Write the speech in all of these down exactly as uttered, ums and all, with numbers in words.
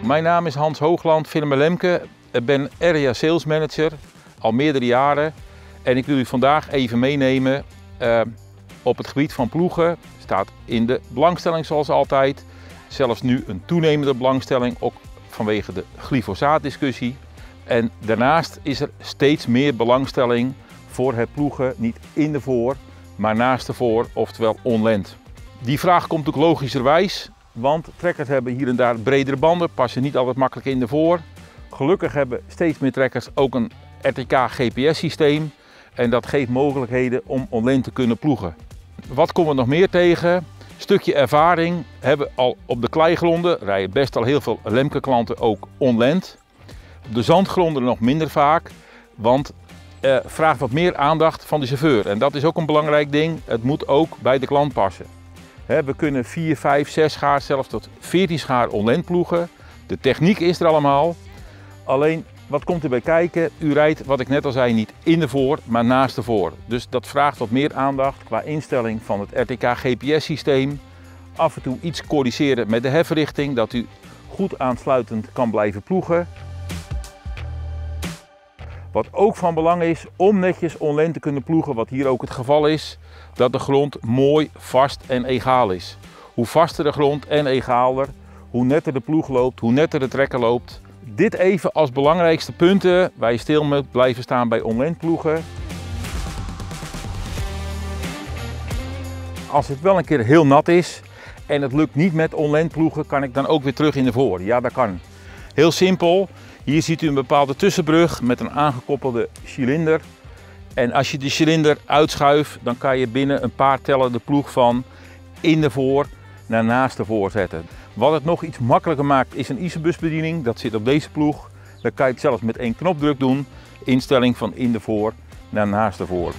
Mijn naam is Hans Hoogland, firma Lemke. Ik ben Area Sales Manager al meerdere jaren en ik wil u vandaag even meenemen uh, op het gebied van ploegen. Staat in de belangstelling zoals altijd. Zelfs nu een toenemende belangstelling, ook vanwege de glyfosaatdiscussie. En daarnaast is er steeds meer belangstelling voor het ploegen, niet in de voor, maar naast de voor, oftewel onlent. Die vraag komt ook logischerwijs, want trekkers hebben hier en daar bredere banden, passen niet altijd makkelijk in de voor. Gelukkig hebben steeds meer trekkers ook een R T K G P S systeem en dat geeft mogelijkheden om onlent te kunnen ploegen. Wat komen we nog meer tegen? Stukje ervaring hebben al op de kleigronden, rijden best al heel veel Lemke klanten ook onlent. Op de zandgronden nog minder vaak, want uh, vraagt wat meer aandacht van de chauffeur. En dat is ook een belangrijk ding, het moet ook bij de klant passen. He, we kunnen vier, vijf, zes schaar, zelfs tot veertien schaar onlent ploegen. De techniek is er allemaal. Alleen, wat komt erbij kijken? U rijdt, wat ik net al zei, niet in de voor, maar naast de voor. Dus dat vraagt wat meer aandacht qua instelling van het R T K G P S systeem. Af en toe iets corrigeren met de hefrichting, dat u goed aansluitend kan blijven ploegen. Wat ook van belang is, om netjes onlent te kunnen ploegen, wat hier ook het geval is, dat de grond mooi, vast en egaal is. Hoe vaster de grond en egaler, hoe netter de ploeg loopt, hoe netter de trekker loopt. Dit even als belangrijkste punten waar je stil moet blijven staan bij onlent ploegen. Als het wel een keer heel nat is en het lukt niet met onlent ploegen, kan ik dan ook weer terug in de voor. Ja, dat kan. Heel simpel. Hier ziet u een bepaalde tussenbrug met een aangekoppelde cilinder. En als je de cilinder uitschuift, dan kan je binnen een paar tellen de ploeg van in de voor naar naast de voor zetten. Wat het nog iets makkelijker maakt is een Isobus bediening. Dat zit op deze ploeg. Dan kan je het zelfs met één knopdruk doen. Instelling van in de voor naar naast de voor.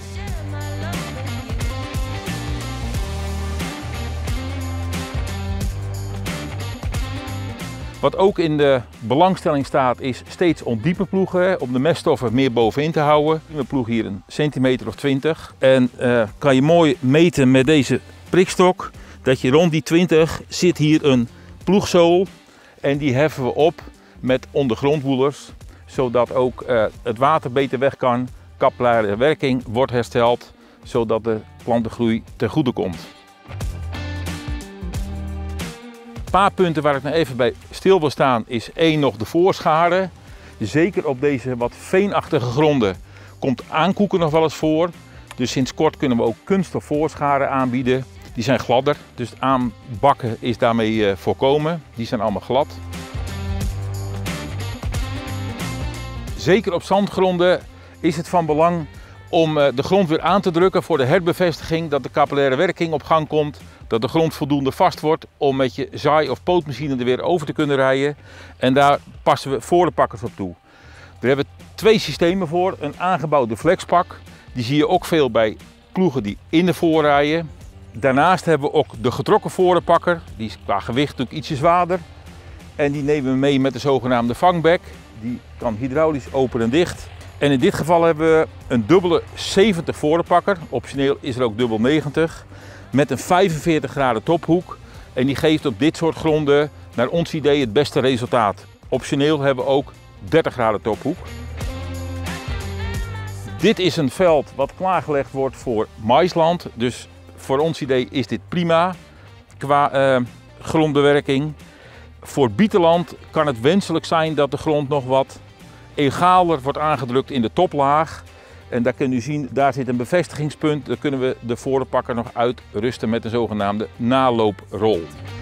Wat ook in de belangstelling staat is steeds ondiepe ploegen, om de meststoffen meer bovenin te houden. We ploegen hier een centimeter of twintig en uh, kan je mooi meten met deze prikstok dat je rond die twintig zit hier een ploegzool en die heffen we op met ondergrondwoelers, zodat ook uh, het water beter weg kan, capillaire werking wordt hersteld, zodat de plantengroei ten goede komt. Een paar punten waar ik nog even bij stil wil staan is één nog de voorscharen. Zeker op deze wat veenachtige gronden komt aankoeken nog wel eens voor. Dus sinds kort kunnen we ook kunststof voorscharen aanbieden. Die zijn gladder, dus het aanbakken is daarmee voorkomen. Die zijn allemaal glad. Zeker op zandgronden is het van belang om de grond weer aan te drukken voor de herbevestiging, dat de capillaire werking op gang komt. Dat de grond voldoende vast wordt om met je zaai- of pootmachine er weer over te kunnen rijden. En daar passen we voordepakkers op toe. We hebben twee systemen voor. Een aangebouwde flexpak. Die zie je ook veel bij ploegen die in de voor rijden. Daarnaast hebben we ook de getrokken voordepakker. Die is qua gewicht natuurlijk ietsje zwaarder. En die nemen we mee met de zogenaamde vangbek. Die kan hydraulisch open en dicht. En in dit geval hebben we een dubbele zeventig voordepakker. Optioneel is er ook dubbel negentig. Met een vijfenveertig graden tophoek en die geeft op dit soort gronden naar ons idee het beste resultaat. Optioneel hebben we ook dertig graden tophoek. Dit is een veld wat klaargelegd wordt voor maisland, dus voor ons idee is dit prima qua uh, grondbewerking. Voor bietenland kan het wenselijk zijn dat de grond nog wat egaler wordt aangedrukt in de toplaag. En daar kunt u zien, daar zit een bevestigingspunt. Daar kunnen we de voordepakker nog uitrusten met een zogenaamde nalooprol.